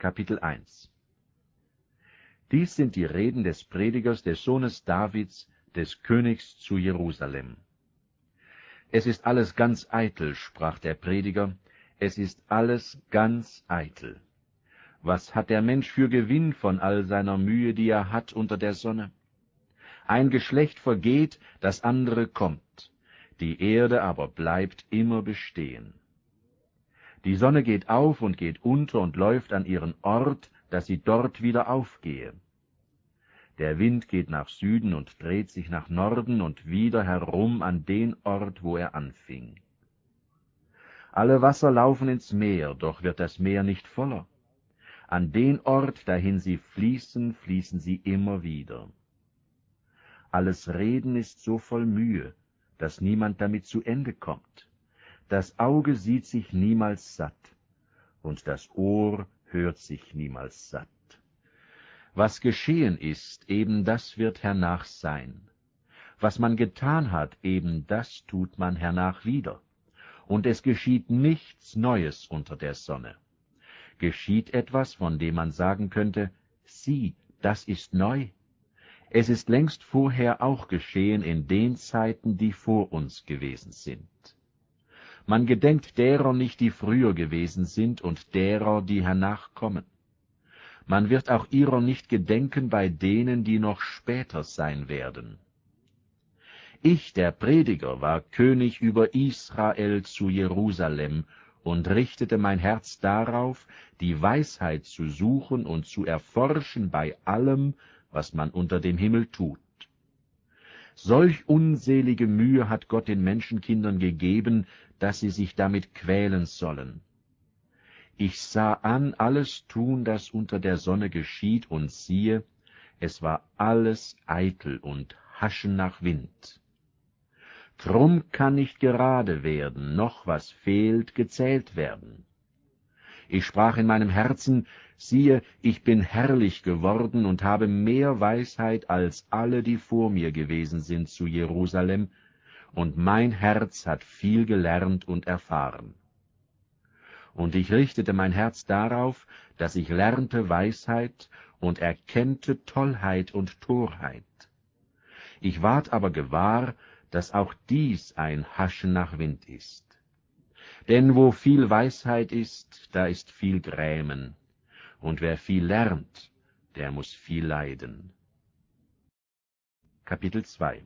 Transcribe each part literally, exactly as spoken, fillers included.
Kapitel eins. Dies sind die Reden des Predigers, des Sohnes Davids, des Königs zu Jerusalem. Es ist alles ganz eitel, sprach der Prediger, es ist alles ganz eitel. Was hat der Mensch für Gewinn von all seiner Mühe, die er hat unter der Sonne? Ein Geschlecht vergeht, das andere kommt, die Erde aber bleibt immer bestehen. Die Sonne geht auf und geht unter und läuft an ihren Ort, dass sie dort wieder aufgehe. Der Wind geht nach Süden und dreht sich nach Norden und wieder herum an den Ort, wo er anfing. Alle Wasser laufen ins Meer, doch wird das Meer nicht voller. An den Ort, dahin sie fließen, fließen sie immer wieder. Alles Reden ist so voll Mühe, dass niemand damit zu Ende kommt. Das Auge sieht sich niemals satt, und das Ohr hört sich niemals satt. Was geschehen ist, eben das wird hernach sein. Was man getan hat, eben das tut man hernach wieder. Und es geschieht nichts Neues unter der Sonne. Geschieht etwas, von dem man sagen könnte, sieh, das ist neu. Es ist längst vorher auch geschehen in den Zeiten, die vor uns gewesen sind. Man gedenkt derer nicht, die früher gewesen sind, und derer, die hernach kommen. Man wird auch ihrer nicht gedenken bei denen, die noch später sein werden. Ich, der Prediger, war König über Israel zu Jerusalem und richtete mein Herz darauf, die Weisheit zu suchen und zu erforschen bei allem, was man unter dem Himmel tut. Solch unselige Mühe hat Gott den Menschenkindern gegeben, dass sie sich damit quälen sollen. Ich sah an alles Tun, das unter der Sonne geschieht, und siehe, es war alles eitel und Haschen nach Wind. Drum kann nicht gerade werden, noch was fehlt, gezählt werden. Ich sprach in meinem Herzen, siehe, ich bin herrlich geworden und habe mehr Weisheit als alle, die vor mir gewesen sind zu Jerusalem, und mein Herz hat viel gelernt und erfahren. Und ich richtete mein Herz darauf, dass ich lernte Weisheit und erkennte Tollheit und Torheit. Ich ward aber gewahr, dass auch dies ein Haschen nach Wind ist. Denn wo viel Weisheit ist, da ist viel Grämen, und wer viel lernt, der muß viel leiden. Kapitel zwei.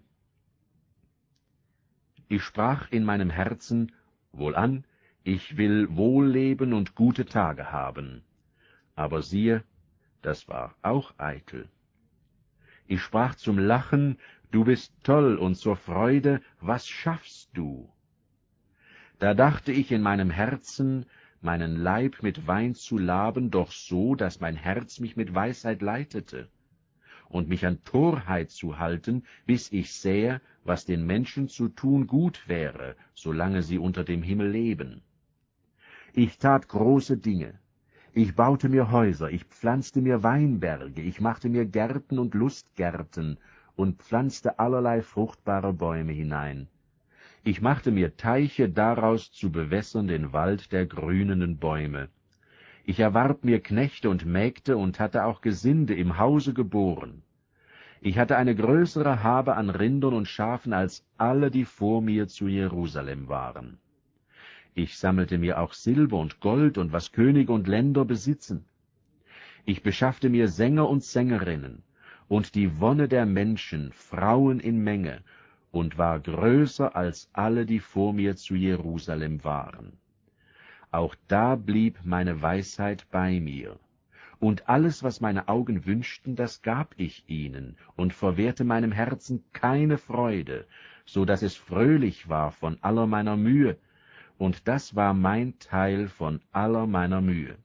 Ich sprach in meinem Herzen, wohlan, ich will wohl leben und gute Tage haben. Aber siehe, das war auch eitel. Ich sprach zum Lachen, du bist toll, und zur Freude, was schaffst du? Da dachte ich in meinem Herzen, meinen Leib mit Wein zu laben, doch so, dass mein Herz mich mit Weisheit leitete, und mich an Torheit zu halten, bis ich sähe, was den Menschen zu tun gut wäre, solange sie unter dem Himmel leben. Ich tat große Dinge. Ich baute mir Häuser, ich pflanzte mir Weinberge, ich machte mir Gärten und Lustgärten und pflanzte allerlei fruchtbare Bäume hinein. Ich machte mir Teiche daraus zu bewässern den Wald der grünenden Bäume. Ich erwarb mir Knechte und Mägde und hatte auch Gesinde im Hause geboren. Ich hatte eine größere Habe an Rindern und Schafen als alle, die vor mir zu Jerusalem waren. Ich sammelte mir auch Silber und Gold und was Könige und Länder besitzen. Ich beschaffte mir Sänger und Sängerinnen und die Wonne der Menschen, Frauen in Menge, und war größer als alle, die vor mir zu Jerusalem waren. Auch da blieb meine Weisheit bei mir. Und alles, was meine Augen wünschten, das gab ich ihnen, und verwehrte meinem Herzen keine Freude, so dass es fröhlich war von aller meiner Mühe, und das war mein Teil von aller meiner Mühe.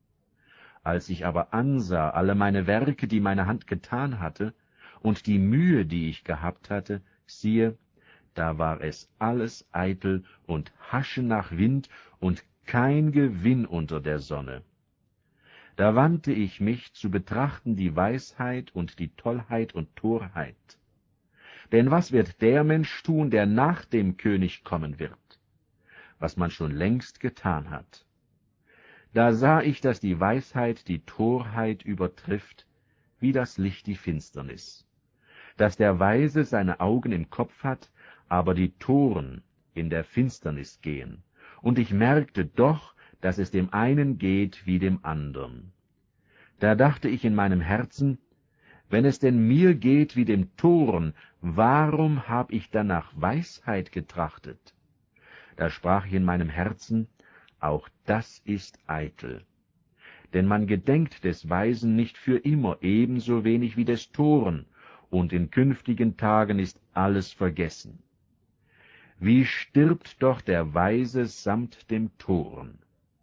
Als ich aber ansah alle meine Werke, die meine Hand getan hatte, und die Mühe, die ich gehabt hatte, siehe, da war es alles eitel und Haschen nach Wind und kein Gewinn unter der Sonne. Da wandte ich mich zu betrachten die Weisheit und die Tollheit und Torheit. Denn was wird der Mensch tun, der nach dem König kommen wird? Was man schon längst getan hat. Da sah ich, dass die Weisheit die Torheit übertrifft, wie das Licht die Finsternis, dass der Weise seine Augen im Kopf hat, aber die Toren in der Finsternis gehen. Und ich merkte doch, dass es dem einen geht wie dem andern. Da dachte ich in meinem Herzen, wenn es denn mir geht wie dem Toren, warum hab ich dann nach Weisheit getrachtet? Da sprach ich in meinem Herzen, auch das ist eitel. Denn man gedenkt des Weisen nicht für immer, ebenso wenig wie des Toren, und in künftigen Tagen ist alles vergessen. Wie stirbt doch der Weise samt dem Toren?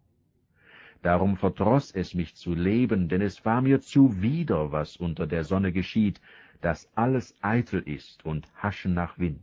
Darum verdroß es mich zu leben, denn es war mir zuwider, was unter der Sonne geschieht, dass alles eitel ist und Haschen nach Wind.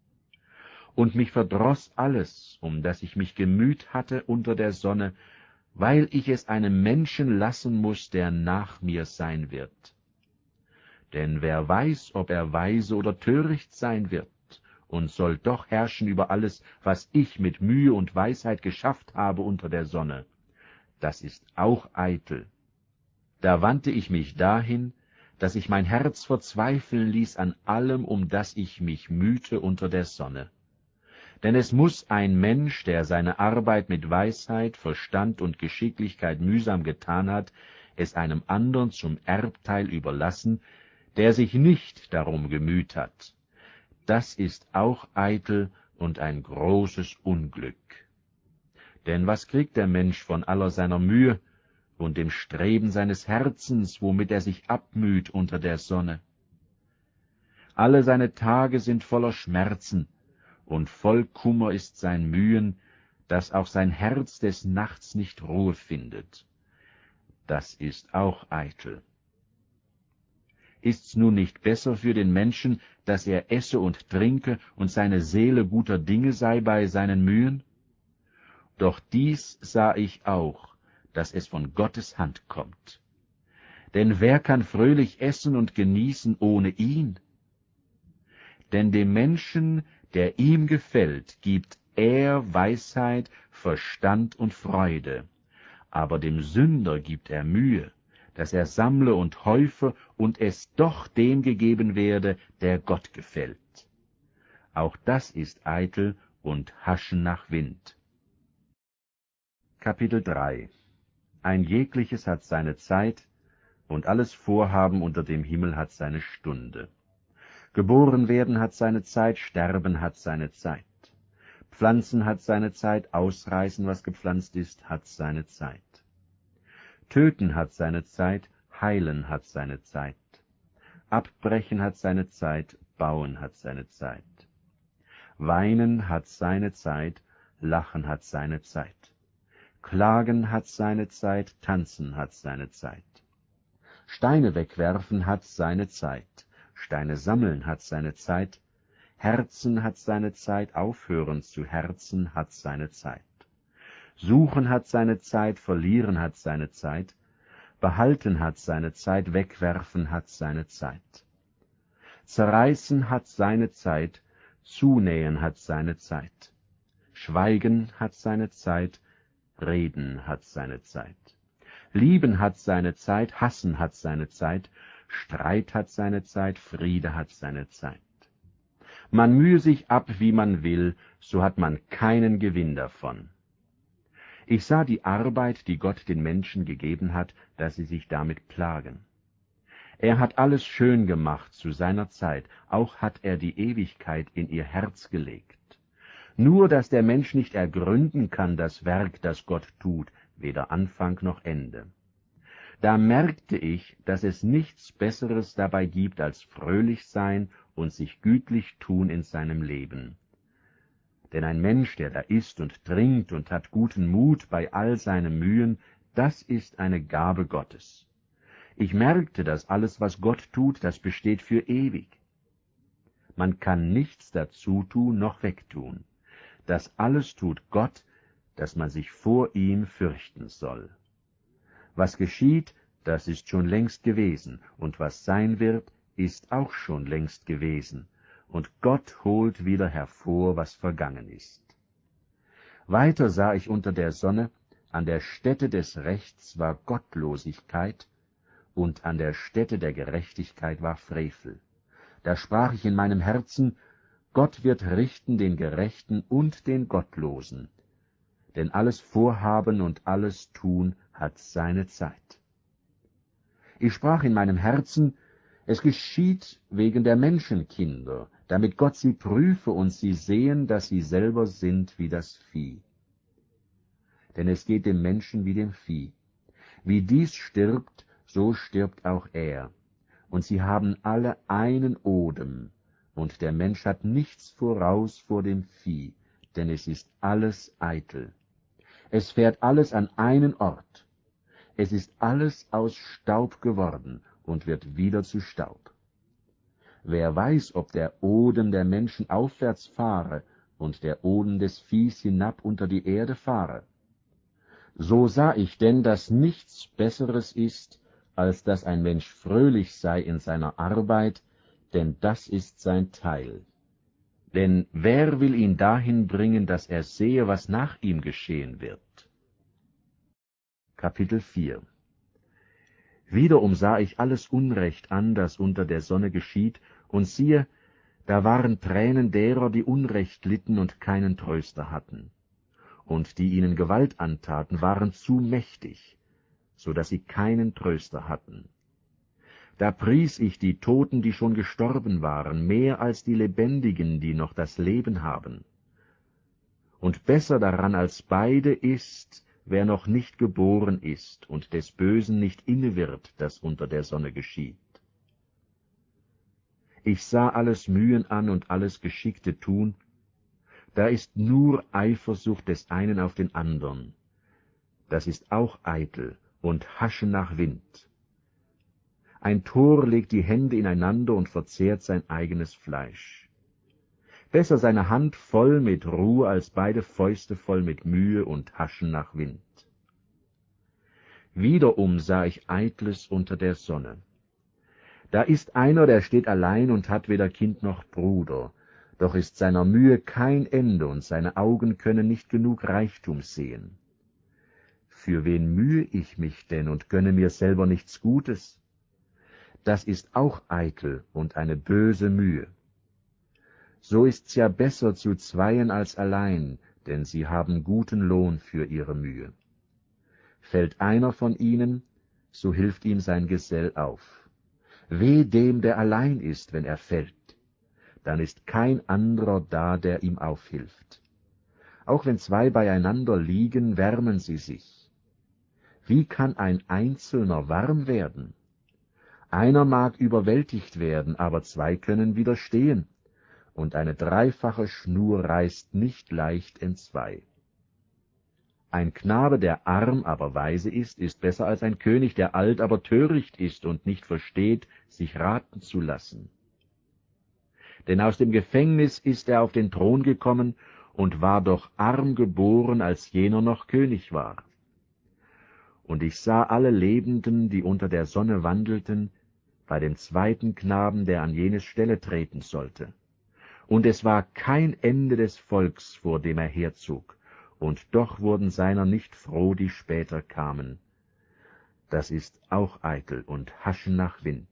Und mich verdroß alles, um das ich mich gemüht hatte unter der Sonne, weil ich es einem Menschen lassen muß, der nach mir sein wird. Denn wer weiß, ob er weise oder töricht sein wird, und soll doch herrschen über alles, was ich mit Mühe und Weisheit geschafft habe unter der Sonne. Das ist auch eitel. Da wandte ich mich dahin, dass ich mein Herz verzweifeln ließ an allem, um das ich mich mühte unter der Sonne. Denn es muß ein Mensch, der seine Arbeit mit Weisheit, Verstand und Geschicklichkeit mühsam getan hat, es einem andern zum Erbteil überlassen, der sich nicht darum gemüht hat. Das ist auch eitel und ein großes Unglück. Denn was kriegt der Mensch von aller seiner Mühe und dem Streben seines Herzens, womit er sich abmüht unter der Sonne? Alle seine Tage sind voller Schmerzen, und voll Kummer ist sein Mühen, dass auch sein Herz des Nachts nicht Ruhe findet. Das ist auch eitel. Ist's nun nicht besser für den Menschen, dass er esse und trinke und seine Seele guter Dinge sei bei seinen Mühen? Doch dies sah ich auch, dass es von Gottes Hand kommt. Denn wer kann fröhlich essen und genießen ohne ihn? Denn dem Menschen, der ihm gefällt, gibt er Weisheit, Verstand und Freude, aber dem Sünder gibt er Mühe, dass er sammle und häufe und es doch dem gegeben werde, der Gott gefällt. Auch das ist eitel und Haschen nach Wind. Kapitel drei. Ein jegliches hat seine Zeit, und alles Vorhaben unter dem Himmel hat seine Stunde. Geboren werden hat seine Zeit, sterben hat seine Zeit. Pflanzen hat seine Zeit, ausreißen, was gepflanzt ist, hat seine Zeit. Töten hat seine Zeit, heilen hat seine Zeit. Abbrechen hat seine Zeit, bauen hat seine Zeit. Weinen hat seine Zeit, lachen hat seine Zeit. Klagen hat seine Zeit, tanzen hat seine Zeit. Steine wegwerfen hat seine Zeit, Steine sammeln hat seine Zeit, Herzen hat seine Zeit, aufhören zu herzen hat seine Zeit. Suchen hat seine Zeit, verlieren hat seine Zeit, behalten hat seine Zeit, wegwerfen hat seine Zeit. Zerreißen hat seine Zeit, zunähen hat seine Zeit. Schweigen hat seine Zeit, Reden hat seine Zeit. Lieben hat seine Zeit, hassen hat seine Zeit, Streit hat seine Zeit, Friede hat seine Zeit. Man mühe sich ab, wie man will, so hat man keinen Gewinn davon. Ich sah die Arbeit, die Gott den Menschen gegeben hat, dass sie sich damit plagen. Er hat alles schön gemacht zu seiner Zeit, auch hat er die Ewigkeit in ihr Herz gelegt. Nur, dass der Mensch nicht ergründen kann das Werk, das Gott tut, weder Anfang noch Ende. Da merkte ich, dass es nichts Besseres dabei gibt, als fröhlich sein und sich gütlich tun in seinem Leben. Denn ein Mensch, der da isst und trinkt und hat guten Mut bei all seinen Mühen, das ist eine Gabe Gottes. Ich merkte, dass alles, was Gott tut, das besteht für ewig. Man kann nichts dazu tun noch wegtun. Das alles tut Gott, dass man sich vor ihm fürchten soll. Was geschieht, das ist schon längst gewesen, und was sein wird, ist auch schon längst gewesen, und Gott holt wieder hervor, was vergangen ist. Weiter sah ich unter der Sonne, an der Stätte des Rechts war Gottlosigkeit, und an der Stätte der Gerechtigkeit war Frevel. Da sprach ich in meinem Herzen, Gott wird richten den Gerechten und den Gottlosen, denn alles Vorhaben und alles Tun hat seine Zeit. Ich sprach in meinem Herzen, es geschieht wegen der Menschenkinder, damit Gott sie prüfe und sie sehen, dass sie selber sind wie das Vieh. Denn es geht dem Menschen wie dem Vieh. Wie dies stirbt, so stirbt auch er. Und sie haben alle einen Odem, und der Mensch hat nichts voraus vor dem Vieh, denn es ist alles eitel. Es fährt alles an einen Ort. Es ist alles aus Staub geworden und wird wieder zu Staub. Wer weiß, ob der Odem der Menschen aufwärts fahre und der Odem des Viehs hinab unter die Erde fahre? So sah ich denn, dass nichts Besseres ist, als dass ein Mensch fröhlich sei in seiner Arbeit, denn das ist sein Teil. Denn wer will ihn dahin bringen, dass er sehe, was nach ihm geschehen wird? Kapitel vier. Wiederum sah ich alles Unrecht an, das unter der Sonne geschieht, und siehe, da waren Tränen derer, die Unrecht litten und keinen Tröster hatten. Und die ihnen Gewalt antaten, waren zu mächtig, so dass sie keinen Tröster hatten. Da pries ich die Toten, die schon gestorben waren, mehr als die Lebendigen, die noch das Leben haben. Und besser daran als beide ist, wer noch nicht geboren ist und des Bösen nicht inne wird, das unter der Sonne geschieht. Ich sah alles Mühen an und alles geschickte Tun, da ist nur Eifersucht des einen auf den andern. Das ist auch eitel und Haschen nach Wind. Ein Tor legt die Hände ineinander und verzehrt sein eigenes Fleisch. Besser seine Hand voll mit Ruhe als beide Fäuste voll mit Mühe und Haschen nach Wind. Wiederum sah ich Eitles unter der Sonne. Da ist einer, der steht allein und hat weder Kind noch Bruder, doch ist seiner Mühe kein Ende und seine Augen können nicht genug Reichtum sehen. Für wen mühe ich mich denn und gönne mir selber nichts Gutes? Das ist auch eitel und eine böse Mühe. So ist's ja besser zu zweien als allein, denn sie haben guten Lohn für ihre Mühe. Fällt einer von ihnen, so hilft ihm sein Gesell auf. Weh dem, der allein ist, wenn er fällt, dann ist kein anderer da, der ihm aufhilft. Auch wenn zwei beieinander liegen, wärmen sie sich. Wie kann ein Einzelner warm werden? Einer mag überwältigt werden, aber zwei können widerstehen, und eine dreifache Schnur reißt nicht leicht entzwei. Ein Knabe, der arm, aber weise ist, ist besser als ein König, der alt, aber töricht ist und nicht versteht, sich raten zu lassen. Denn aus dem Gefängnis ist er auf den Thron gekommen und war doch arm geboren, als jener noch König war. Und ich sah alle Lebenden, die unter der Sonne wandelten, bei dem zweiten Knaben, der an jene Stelle treten sollte. Und es war kein Ende des Volks, vor dem er herzog, und doch wurden seiner nicht froh, die später kamen. Das ist auch eitel und Haschen nach Wind.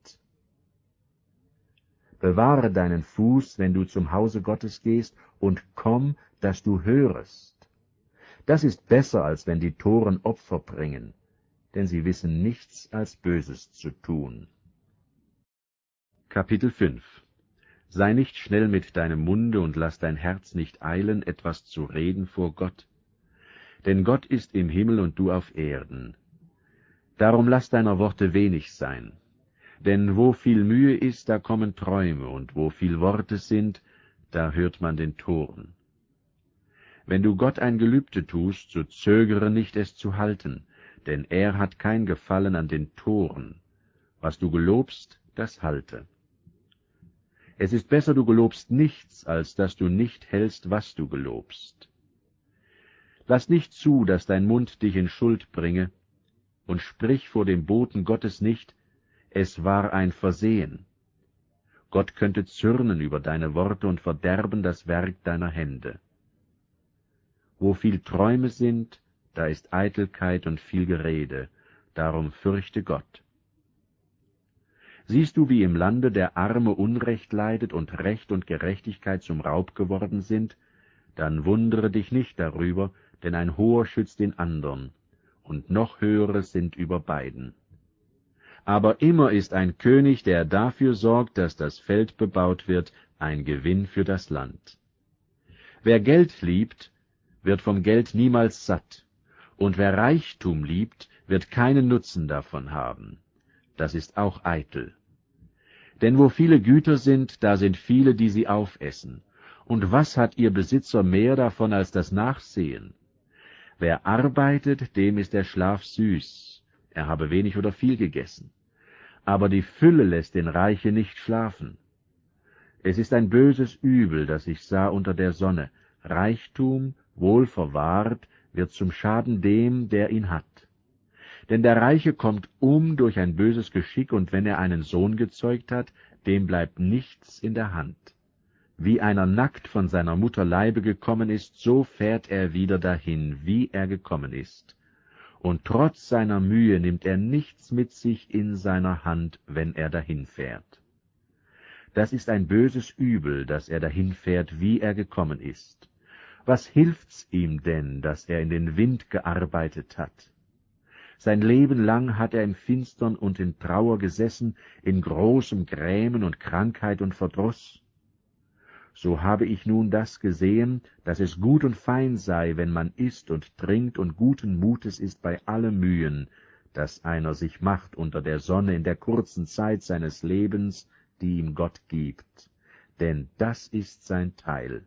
Bewahre deinen Fuß, wenn du zum Hause Gottes gehst, und komm, dass du hörest. Das ist besser, als wenn die Toren Opfer bringen, denn sie wissen nichts als Böses zu tun. Kapitel fünf. Sei nicht schnell mit deinem Munde und lass dein Herz nicht eilen, etwas zu reden vor Gott. Denn Gott ist im Himmel und du auf Erden. Darum lass deiner Worte wenig sein. Denn wo viel Mühe ist, da kommen Träume, und wo viel Worte sind, da hört man den Toren. Wenn du Gott ein Gelübde tust, so zögere nicht, es zu halten, denn er hat kein Gefallen an den Toren. Was du gelobst, das halte. Es ist besser, du gelobst nichts, als dass du nicht hältst, was du gelobst. Lass nicht zu, dass dein Mund dich in Schuld bringe, und sprich vor dem Boten Gottes nicht, es war ein Versehen. Gott könnte zürnen über deine Worte und verderben das Werk deiner Hände. Wo viel Träume sind, da ist Eitelkeit und viel Gerede, darum fürchte Gott. Siehst du, wie im Lande der Arme Unrecht leidet und Recht und Gerechtigkeit zum Raub geworden sind, dann wundere dich nicht darüber, denn ein Hoher schützt den andern, und noch Höhere sind über beiden. Aber immer ist ein König, der dafür sorgt, dass das Feld bebaut wird, ein Gewinn für das Land. Wer Geld liebt, wird vom Geld niemals satt, und wer Reichtum liebt, wird keinen Nutzen davon haben. Das ist auch eitel. Denn wo viele Güter sind, da sind viele, die sie aufessen. Und was hat ihr Besitzer mehr davon als das Nachsehen? Wer arbeitet, dem ist der Schlaf süß, er habe wenig oder viel gegessen. Aber die Fülle lässt den Reiche nicht schlafen. Es ist ein böses Übel, das ich sah unter der Sonne. Reichtum, wohl verwahrt, wird zum Schaden dem, der ihn hat. Denn der Reiche kommt um durch ein böses Geschick, und wenn er einen Sohn gezeugt hat, dem bleibt nichts in der Hand. Wie einer nackt von seiner Mutter Leibe gekommen ist, so fährt er wieder dahin, wie er gekommen ist. Und trotz seiner Mühe nimmt er nichts mit sich in seiner Hand, wenn er dahinfährt. Das ist ein böses Übel, dass er dahinfährt, wie er gekommen ist. Was hilft's ihm denn, dass er in den Wind gearbeitet hat? Sein Leben lang hat er im Finstern und in Trauer gesessen, in großem Grämen und Krankheit und Verdruss. So habe ich nun das gesehen, dass es gut und fein sei, wenn man isst und trinkt und guten Mutes ist bei allem Mühen, das einer sich macht unter der Sonne in der kurzen Zeit seines Lebens, die ihm Gott gibt. Denn das ist sein Teil.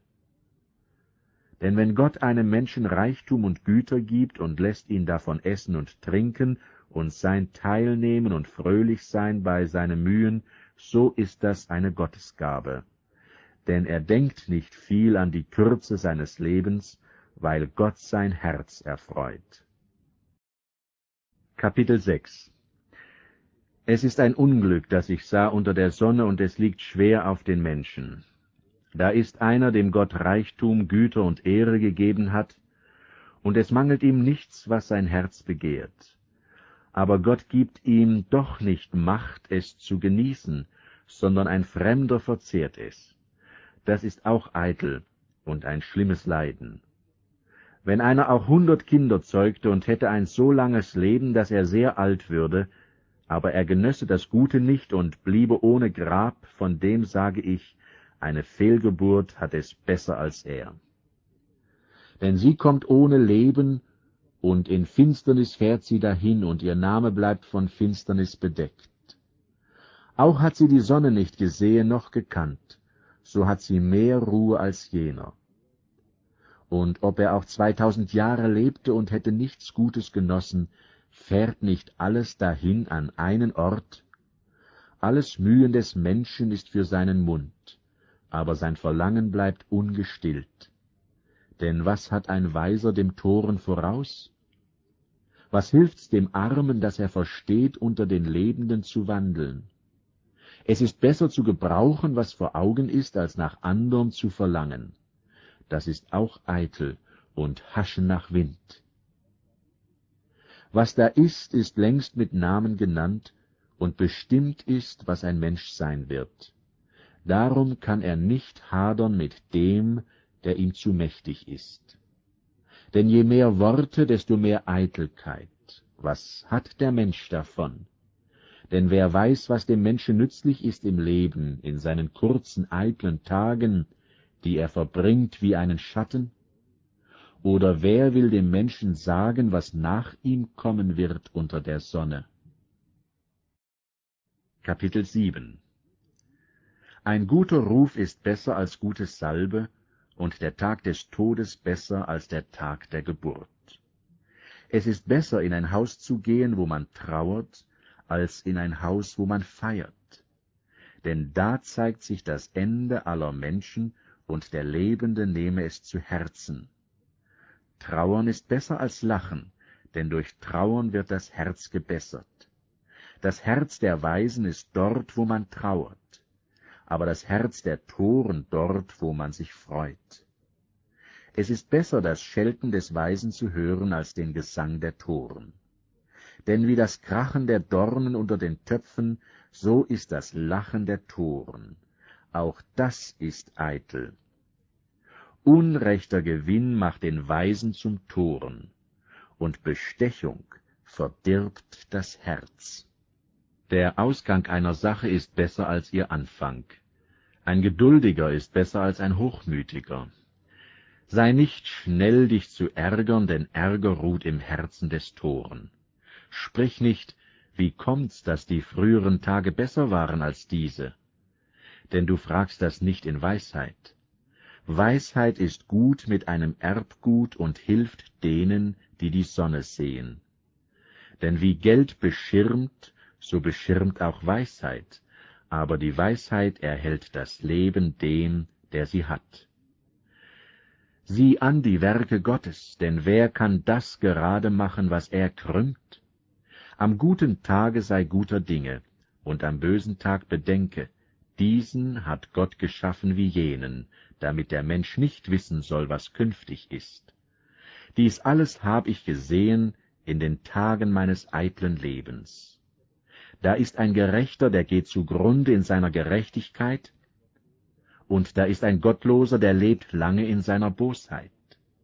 Denn wenn Gott einem Menschen Reichtum und Güter gibt und lässt ihn davon essen und trinken und sein Teil nehmen und fröhlich sein bei seinen Mühen, so ist das eine Gottesgabe. Denn er denkt nicht viel an die Kürze seines Lebens, weil Gott sein Herz erfreut. Kapitel sechs. Es ist ein Unglück, das ich sah unter der Sonne, und es liegt schwer auf den Menschen. Da ist einer, dem Gott Reichtum, Güter und Ehre gegeben hat, und es mangelt ihm nichts, was sein Herz begehrt. Aber Gott gibt ihm doch nicht Macht, es zu genießen, sondern ein Fremder verzehrt es. Das ist auch eitel und ein schlimmes Leiden. Wenn einer auch hundert Kinder zeugte und hätte ein so langes Leben, dass er sehr alt würde, aber er genösse das Gute nicht und bliebe ohne Grab, von dem sage ich, eine Fehlgeburt hat es besser als er. Denn sie kommt ohne Leben, und in Finsternis fährt sie dahin, und ihr Name bleibt von Finsternis bedeckt. Auch hat sie die Sonne nicht gesehen noch gekannt, so hat sie mehr Ruhe als jener. Und ob er auch zweitausend Jahre lebte und hätte nichts Gutes genossen, fährt nicht alles dahin an einen Ort? Alles Mühen des Menschen ist für seinen Mund, aber sein Verlangen bleibt ungestillt. Denn was hat ein Weiser dem Toren voraus? Was hilft's dem Armen, dass er versteht, unter den Lebenden zu wandeln? Es ist besser zu gebrauchen, was vor Augen ist, als nach anderem zu verlangen. Das ist auch eitel und Haschen nach Wind. Was da ist, ist längst mit Namen genannt, und bestimmt ist, was ein Mensch sein wird. Darum kann er nicht hadern mit dem, der ihm zu mächtig ist. Denn je mehr Worte, desto mehr Eitelkeit. Was hat der Mensch davon? Denn wer weiß, was dem Menschen nützlich ist im Leben, in seinen kurzen, eitlen Tagen, die er verbringt wie einen Schatten? Oder wer will dem Menschen sagen, was nach ihm kommen wird unter der Sonne? Kapitel sieben. Ein guter Ruf ist besser als gute Salbe, und der Tag des Todes besser als der Tag der Geburt. Es ist besser, in ein Haus zu gehen, wo man trauert, als in ein Haus, wo man feiert. Denn da zeigt sich das Ende aller Menschen, und der Lebende nehme es zu Herzen. Trauern ist besser als Lachen, denn durch Trauern wird das Herz gebessert. Das Herz der Weisen ist dort, wo man trauert, aber das Herz der Toren dort, wo man sich freut. Es ist besser, das Schelten des Weisen zu hören, als den Gesang der Toren. Denn wie das Krachen der Dornen unter den Töpfen, so ist das Lachen der Toren. Auch das ist eitel. Unrechter Gewinn macht den Weisen zum Toren, und Bestechung verdirbt das Herz. Der Ausgang einer Sache ist besser als ihr Anfang. Ein Geduldiger ist besser als ein Hochmütiger. Sei nicht schnell, dich zu ärgern, denn Ärger ruht im Herzen des Toren. Sprich nicht, wie kommt's, dass die früheren Tage besser waren als diese? Denn du fragst das nicht in Weisheit. Weisheit ist gut mit einem Erbgut und hilft denen, die die Sonne sehen. Denn wie Geld beschirmt, so beschirmt auch Weisheit, aber die Weisheit erhält das Leben dem, der sie hat. Sieh an die Werke Gottes, denn wer kann das gerade machen, was er krümmt? Am guten Tage sei guter Dinge, und am bösen Tag bedenke, diesen hat Gott geschaffen wie jenen, damit der Mensch nicht wissen soll, was künftig ist. Dies alles hab ich gesehen in den Tagen meines eitlen Lebens. Da ist ein Gerechter, der geht zugrunde in seiner Gerechtigkeit, und da ist ein Gottloser, der lebt lange in seiner Bosheit.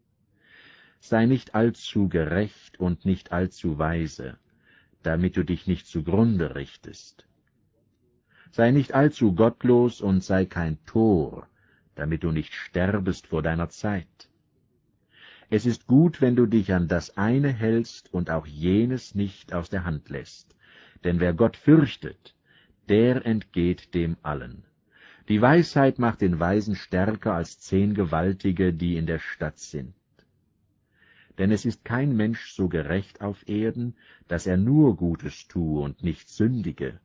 Sei nicht allzu gerecht und nicht allzu weise, damit du dich nicht zugrunde richtest. Sei nicht allzu gottlos und sei kein Tor, damit du nicht sterbest vor deiner Zeit. Es ist gut, wenn du dich an das eine hältst und auch jenes nicht aus der Hand lässt, denn wer Gott fürchtet, der entgeht dem allen. Die Weisheit macht den Weisen stärker als zehn Gewaltige, die in der Stadt sind. Denn es ist kein Mensch so gerecht auf Erden, dass er nur Gutes tue und nicht sündige.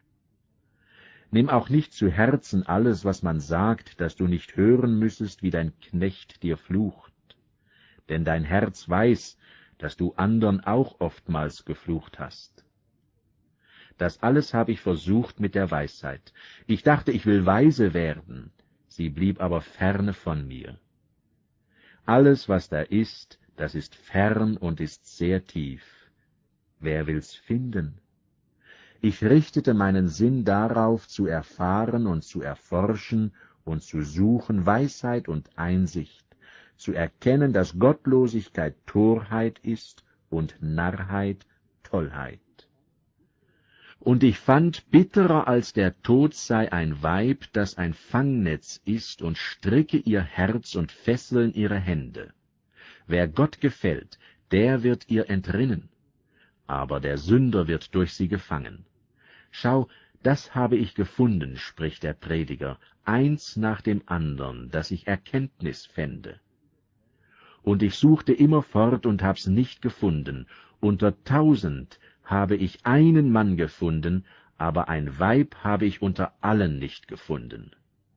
Nimm auch nicht zu Herzen alles, was man sagt, dass du nicht hören müssest, wie dein Knecht dir flucht. Denn dein Herz weiß, dass du andern auch oftmals geflucht hast. Das alles habe ich versucht mit der Weisheit. Ich dachte, ich will weise werden, sie blieb aber ferne von mir. Alles, was da ist, das ist fern und ist sehr tief. Wer will's finden? Ich richtete meinen Sinn darauf, zu erfahren und zu erforschen und zu suchen Weisheit und Einsicht, zu erkennen, dass Gottlosigkeit Torheit ist und Narrheit Tollheit. Und ich fand, bitterer als der Tod sei ein Weib, das ein Fangnetz ist und stricke ihr Herz und fesseln ihre Hände. Wer Gott gefällt, der wird ihr entrinnen, aber der Sünder wird durch sie gefangen. Schau, das habe ich gefunden, spricht der Prediger, eins nach dem andern, dass ich Erkenntnis fände. Und ich suchte immerfort und hab's nicht gefunden, unter tausend habe ich einen Mann gefunden, aber ein Weib habe ich unter allen nicht gefunden.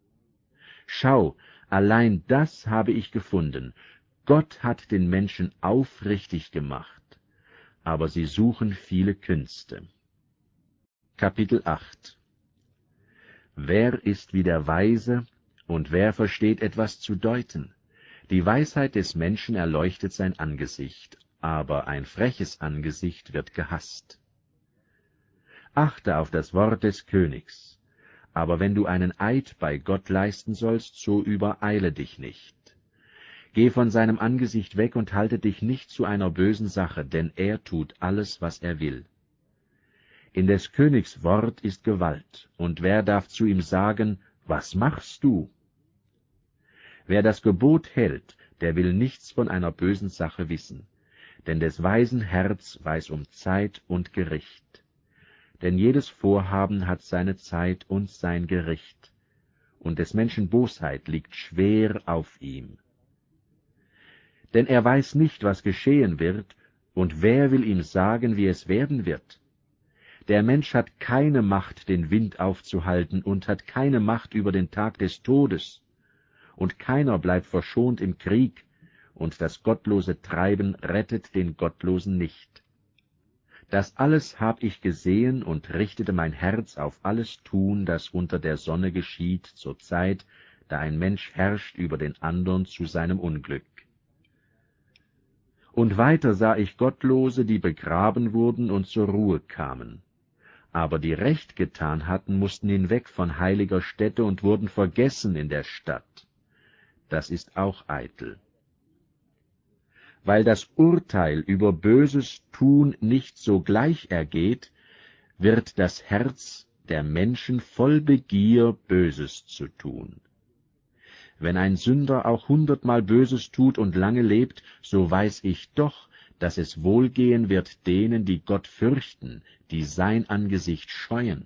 Schau, allein das habe ich gefunden, Gott hat den Menschen aufrichtig gemacht, aber sie suchen viele Künste. Kapitel acht. Wer ist wie der Weise, und wer versteht etwas zu deuten? Die Weisheit des Menschen erleuchtet sein Angesicht, aber ein freches Angesicht wird gehasst. Achte auf das Wort des Königs, aber wenn du einen Eid bei Gott leisten sollst, so übereile dich nicht. Geh von seinem Angesicht weg und halte dich nicht zu einer bösen Sache, denn er tut alles, was er will. In des Königs Wort ist Gewalt, und wer darf zu ihm sagen, was machst du? Wer das Gebot hält, der will nichts von einer bösen Sache wissen, denn des weisen Herz weiß um Zeit und Gericht. Denn jedes Vorhaben hat seine Zeit und sein Gericht, und des Menschen Bosheit liegt schwer auf ihm. Denn er weiß nicht, was geschehen wird, und wer will ihm sagen, wie es werden wird? Der Mensch hat keine Macht, den Wind aufzuhalten, und hat keine Macht über den Tag des Todes, und keiner bleibt verschont im Krieg, und das gottlose Treiben rettet den Gottlosen nicht. Das alles hab ich gesehen und richtete mein Herz auf alles Tun, das unter der Sonne geschieht, zur Zeit, da ein Mensch herrscht über den andern zu seinem Unglück. Und weiter sah ich Gottlose, die begraben wurden und zur Ruhe kamen. Aber die Recht getan hatten, mussten hinweg von heiliger Stätte und wurden vergessen in der Stadt. Das ist auch eitel. Weil das Urteil über böses Tun nicht sogleich ergeht, wird das Herz der Menschen voll Begier, Böses zu tun. Wenn ein Sünder auch hundertmal Böses tut und lange lebt, so weiß ich doch, dass es wohlgehen wird denen, die Gott fürchten, die sein Angesicht scheuen.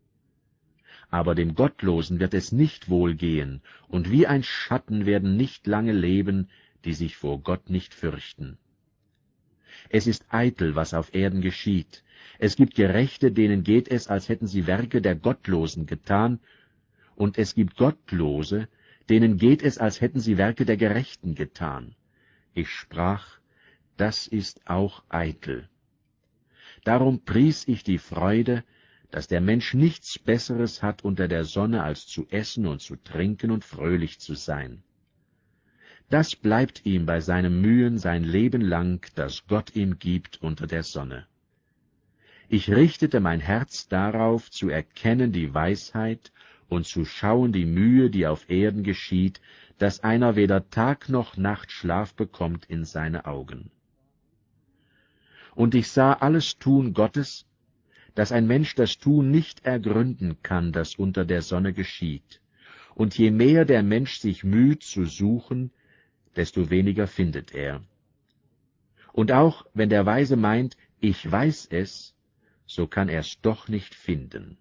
Aber dem Gottlosen wird es nicht wohlgehen, und wie ein Schatten werden nicht lange leben, die sich vor Gott nicht fürchten. Es ist eitel, was auf Erden geschieht. Es gibt Gerechte, denen geht es, als hätten sie Werke der Gottlosen getan, und es gibt Gottlose, denen geht es, als hätten sie Werke der Gerechten getan. Ich sprach, das ist auch eitel. Darum pries ich die Freude, dass der Mensch nichts Besseres hat unter der Sonne, als zu essen und zu trinken und fröhlich zu sein. Das bleibt ihm bei seinem Mühen sein Leben lang, das Gott ihm gibt unter der Sonne. Ich richtete mein Herz darauf, zu erkennen die Weisheit und zu schauen die Mühe, die auf Erden geschieht, dass einer weder Tag noch Nacht Schlaf bekommt in seine Augen. Und ich sah alles Tun Gottes, dass ein Mensch das Tun nicht ergründen kann, das unter der Sonne geschieht. Und je mehr der Mensch sich müht zu suchen, desto weniger findet er. Und auch wenn der Weise meint, ich weiß es, so kann er's doch nicht finden.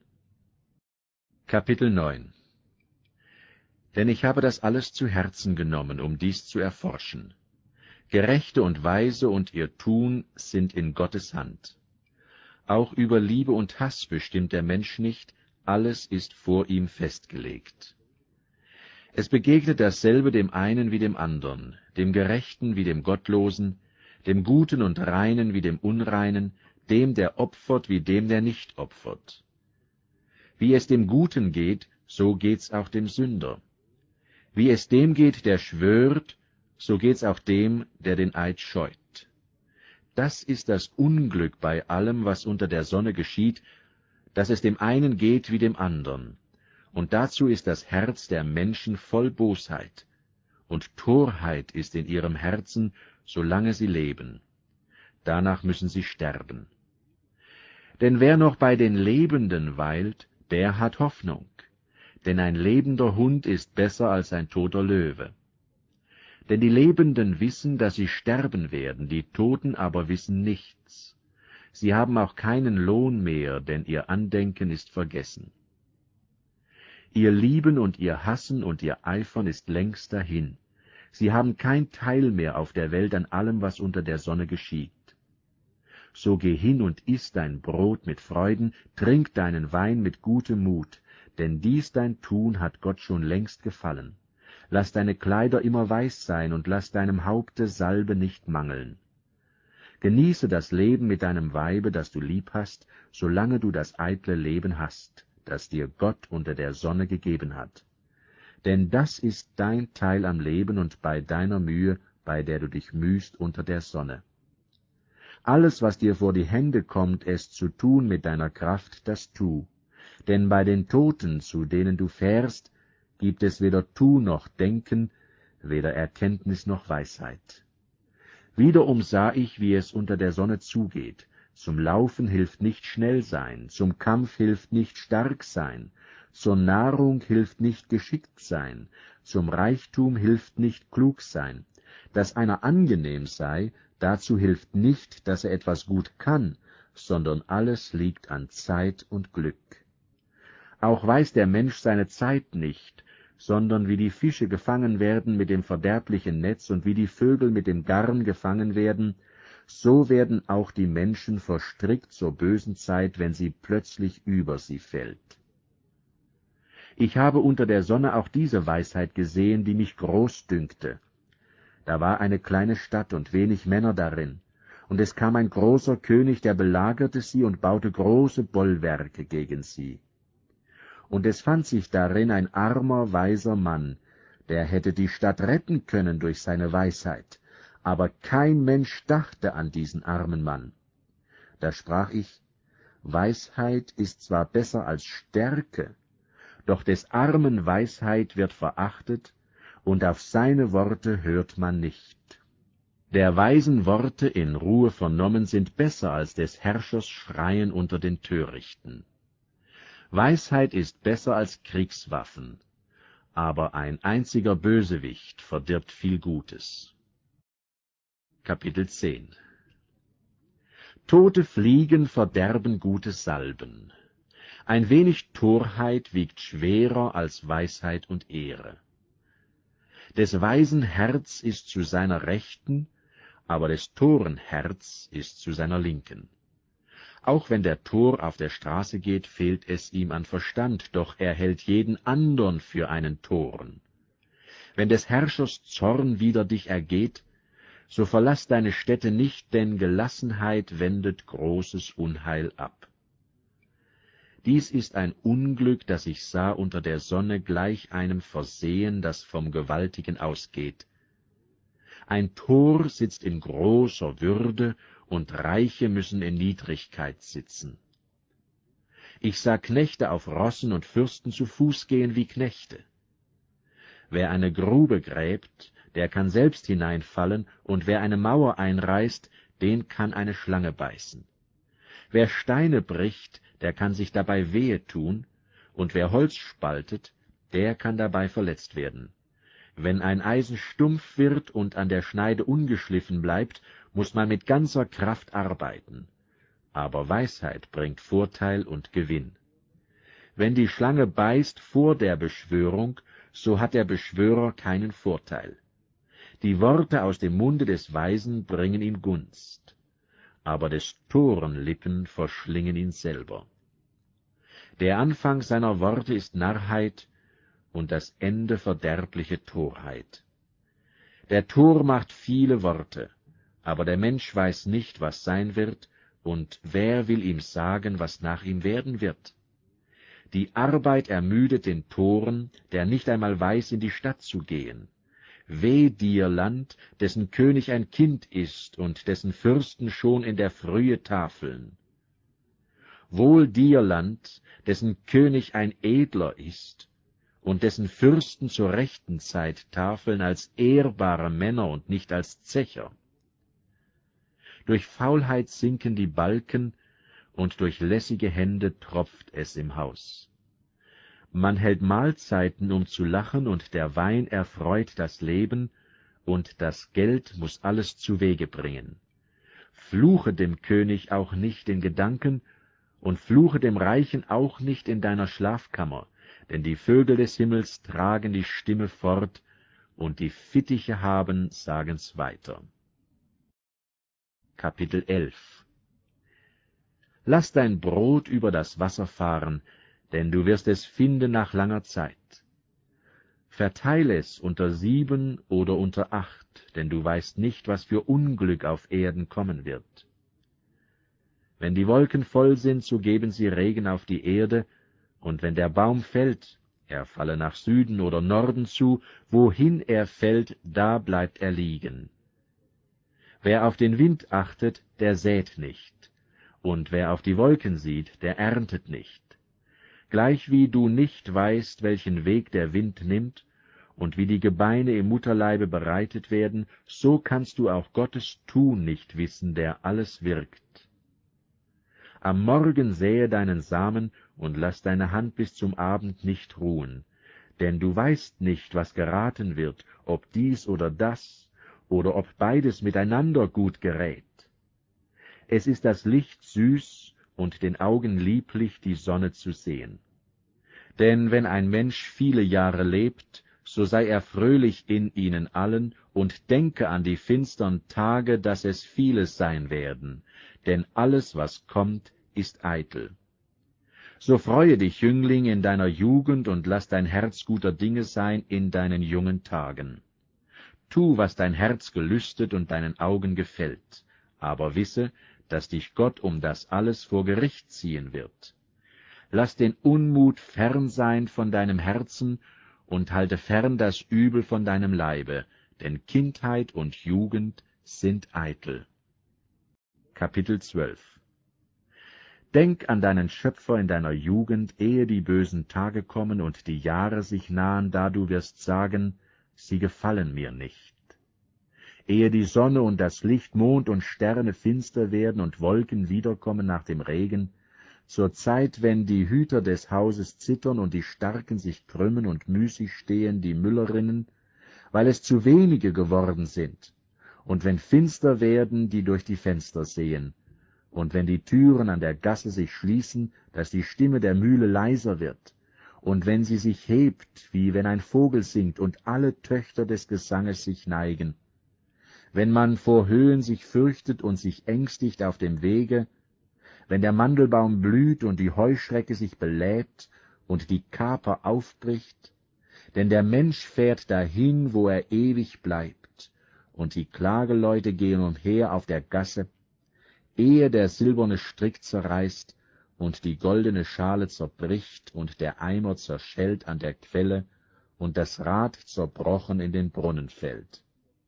Kapitel neun. Denn ich habe das alles zu Herzen genommen, um dies zu erforschen. Gerechte und Weise und ihr Tun sind in Gottes Hand. Auch über Liebe und Hass bestimmt der Mensch nicht, alles ist vor ihm festgelegt. Es begegnet dasselbe dem einen wie dem andern, dem Gerechten wie dem Gottlosen, dem Guten und Reinen wie dem Unreinen, dem, der opfert wie dem, der nicht opfert. Wie es dem Guten geht, so geht's auch dem Sünder. Wie es dem geht, der schwört, so geht's auch dem, der den Eid scheut. Das ist das Unglück bei allem, was unter der Sonne geschieht, dass es dem einen geht wie dem andern. Und dazu ist das Herz der Menschen voll Bosheit, und Torheit ist in ihrem Herzen, solange sie leben. Danach müssen sie sterben. Denn wer noch bei den Lebenden weilt, der hat Hoffnung, denn ein lebender Hund ist besser als ein toter Löwe. Denn die Lebenden wissen, dass sie sterben werden, die Toten aber wissen nichts. Sie haben auch keinen Lohn mehr, denn ihr Andenken ist vergessen. Ihr Lieben und ihr Hassen und ihr Eifern ist längst dahin. Sie haben kein Teil mehr auf der Welt an allem, was unter der Sonne geschieht. So geh hin und iss dein Brot mit Freuden, trink deinen Wein mit gutem Mut, denn dies dein Tun hat Gott schon längst gefallen. Lass deine Kleider immer weiß sein und lass deinem Haupte Salbe nicht mangeln. Genieße das Leben mit deinem Weibe, das du lieb hast, solange du das eitle Leben hast, das dir Gott unter der Sonne gegeben hat. Denn das ist dein Teil am Leben und bei deiner Mühe, bei der du dich mühst unter der Sonne. Alles, was dir vor die Hände kommt, es zu tun mit deiner Kraft, das tu. Denn bei den Toten, zu denen du fährst, gibt es weder Tu noch Denken, weder Erkenntnis noch Weisheit. Wiederum sah ich, wie es unter der Sonne zugeht. Zum Laufen hilft nicht schnell sein, zum Kampf hilft nicht stark sein, zur Nahrung hilft nicht geschickt sein, zum Reichtum hilft nicht klug sein. Dass einer angenehm sei, dazu hilft nicht, dass er etwas gut kann, sondern alles liegt an Zeit und Glück. Auch weiß der Mensch seine Zeit nicht, sondern wie die Fische gefangen werden mit dem verderblichen Netz und wie die Vögel mit dem Garn gefangen werden, so werden auch die Menschen verstrickt zur bösen Zeit, wenn sie plötzlich über sie fällt. Ich habe unter der Sonne auch diese Weisheit gesehen, die mich groß dünkte. Da war eine kleine Stadt und wenig Männer darin, und es kam ein großer König, der belagerte sie und baute große Bollwerke gegen sie. Und es fand sich darin ein armer, weiser Mann, der hätte die Stadt retten können durch seine Weisheit, aber kein Mensch dachte an diesen armen Mann. Da sprach ich, Weisheit ist zwar besser als Stärke, doch des Armen Weisheit wird verachtet, und auf seine Worte hört man nicht. Der Weisen Worte in Ruhe vernommen sind besser als des Herrschers Schreien unter den Törichten. Weisheit ist besser als Kriegswaffen, aber ein einziger Bösewicht verdirbt viel Gutes. Kapitel zehn. Tote Fliegen verderben gute Salben. Ein wenig Torheit wiegt schwerer als Weisheit und Ehre. Des Weisen Herz ist zu seiner Rechten, aber des Toren Herz ist zu seiner Linken. Auch wenn der Tor auf der Straße geht, fehlt es ihm an Verstand, doch er hält jeden andern für einen Toren. Wenn des Herrschers Zorn wider dich ergeht, so verlass deine Stätte nicht, denn Gelassenheit wendet großes Unheil ab. Dies ist ein Unglück, das ich sah unter der Sonne, gleich einem Versehen, das vom Gewaltigen ausgeht. Ein Tor sitzt in großer Würde, und Reiche müssen in Niedrigkeit sitzen. Ich sah Knechte auf Rossen und Fürsten zu Fuß gehen wie Knechte. Wer eine Grube gräbt, der kann selbst hineinfallen, und wer eine Mauer einreißt, den kann eine Schlange beißen. Wer Steine bricht, der kann sich dabei wehe tun, und wer Holz spaltet, der kann dabei verletzt werden. Wenn ein Eisen stumpf wird und an der Schneide ungeschliffen bleibt, muß man mit ganzer Kraft arbeiten. Aber Weisheit bringt Vorteil und Gewinn. Wenn die Schlange beißt vor der Beschwörung, so hat der Beschwörer keinen Vorteil. Die Worte aus dem Munde des Weisen bringen ihm Gunst, aber des Toren Lippen verschlingen ihn selber. Der Anfang seiner Worte ist Narrheit, und das Ende verderbliche Torheit. Der Tor macht viele Worte, aber der Mensch weiß nicht, was sein wird, und wer will ihm sagen, was nach ihm werden wird? Die Arbeit ermüdet den Toren, der nicht einmal weiß, in die Stadt zu gehen. Weh dir, Land, dessen König ein Kind ist und dessen Fürsten schon in der Frühe tafeln. Wohl dir, Land, dessen König ein Edler ist und dessen Fürsten zur rechten Zeit tafeln als ehrbare Männer und nicht als Zecher. Durch Faulheit sinken die Balken, und durch lässige Hände tropft es im Haus. Man hält Mahlzeiten, um zu lachen, und der Wein erfreut das Leben, und das Geld muß alles zuwege bringen. Fluche dem König auch nicht in Gedanken, und fluche dem Reichen auch nicht in deiner Schlafkammer, denn die Vögel des Himmels tragen die Stimme fort, und die Fittiche haben, sagen's weiter. Kapitel elf. Lass dein Brot über das Wasser fahren, denn du wirst es finden nach langer Zeit. Verteile es unter sieben oder unter acht, denn du weißt nicht, was für Unglück auf Erden kommen wird. Wenn die Wolken voll sind, so geben sie Regen auf die Erde, und wenn der Baum fällt, er falle nach Süden oder Norden zu, wohin er fällt, da bleibt er liegen. Wer auf den Wind achtet, der sät nicht, und wer auf die Wolken sieht, der erntet nicht. Gleichwie du nicht weißt, welchen Weg der Wind nimmt, und wie die Gebeine im Mutterleibe bereitet werden, so kannst du auch Gottes Tun nicht wissen, der alles wirkt. Am Morgen sähe deinen Samen, und lass deine Hand bis zum Abend nicht ruhen, denn du weißt nicht, was geraten wird, ob dies oder das, oder ob beides miteinander gut gerät. Es ist das Licht süß und den Augen lieblich, die Sonne zu sehen. Denn wenn ein Mensch viele Jahre lebt, so sei er fröhlich in ihnen allen und denke an die finstern Tage, dass es viele sein werden, denn alles, was kommt, ist eitel. So freue dich, Jüngling, in deiner Jugend und lass dein Herz guter Dinge sein in deinen jungen Tagen. Tu, was dein Herz gelüstet und deinen Augen gefällt, aber wisse, dass dich Gott um das alles vor Gericht ziehen wird. Lass den Unmut fern sein von deinem Herzen und halte fern das Übel von deinem Leibe, denn Kindheit und Jugend sind eitel. Kapitel zwölf. Denk an deinen Schöpfer in deiner Jugend, ehe die bösen Tage kommen und die Jahre sich nahen, da du wirst sagen, sie gefallen mir nicht. Ehe die Sonne und das Licht, Mond und Sterne finster werden und Wolken wiederkommen nach dem Regen, zur Zeit, wenn die Hüter des Hauses zittern und die Starken sich krümmen und müßig stehen, die Müllerinnen, weil es zu wenige geworden sind, und wenn finster werden, die durch die Fenster sehen, und wenn die Türen an der Gasse sich schließen, dass die Stimme der Mühle leiser wird, und wenn sie sich hebt, wie wenn ein Vogel singt, und alle Töchter des Gesanges sich neigen, wenn man vor Höhen sich fürchtet und sich ängstigt auf dem Wege, wenn der Mandelbaum blüht und die Heuschrecke sich belädt und die Kaper aufbricht, denn der Mensch fährt dahin, wo er ewig bleibt, und die Klageleute gehen umher auf der Gasse, ehe der silberne Strick zerreißt und die goldene Schale zerbricht und der Eimer zerschellt an der Quelle und das Rad zerbrochen in den Brunnen fällt.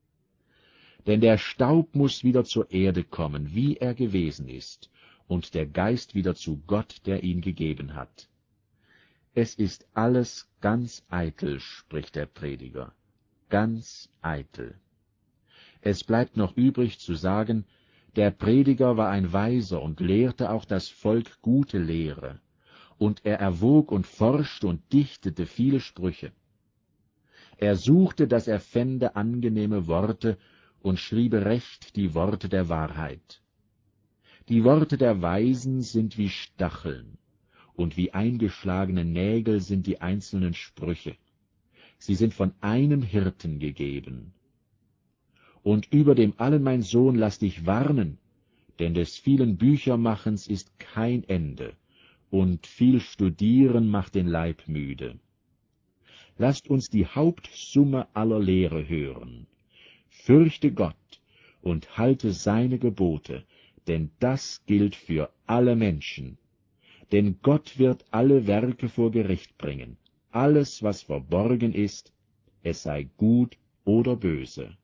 Denn der Staub muß wieder zur Erde kommen, wie er gewesen ist, und der Geist wieder zu Gott, der ihn gegeben hat. Es ist alles ganz eitel, spricht der Prediger, ganz eitel. Es bleibt noch übrig zu sagen, der Prediger war ein Weiser und lehrte auch das Volk gute Lehre, und er erwog und forschte und dichtete viele Sprüche. Er suchte, dass er fände angenehme Worte und schriebe recht die Worte der Wahrheit. Die Worte der Weisen sind wie Stacheln, und wie eingeschlagene Nägel sind die einzelnen Sprüche. Sie sind von einem Hirten gegeben. Und über dem allen, mein Sohn, lass dich warnen, denn des vielen Büchermachens ist kein Ende, und viel Studieren macht den Leib müde. Lasst uns die Hauptsumme aller Lehre hören. Fürchte Gott und halte seine Gebote, denn das gilt für alle Menschen. Denn Gott wird alle Werke vor Gericht bringen, alles, was verborgen ist, es sei gut oder böse.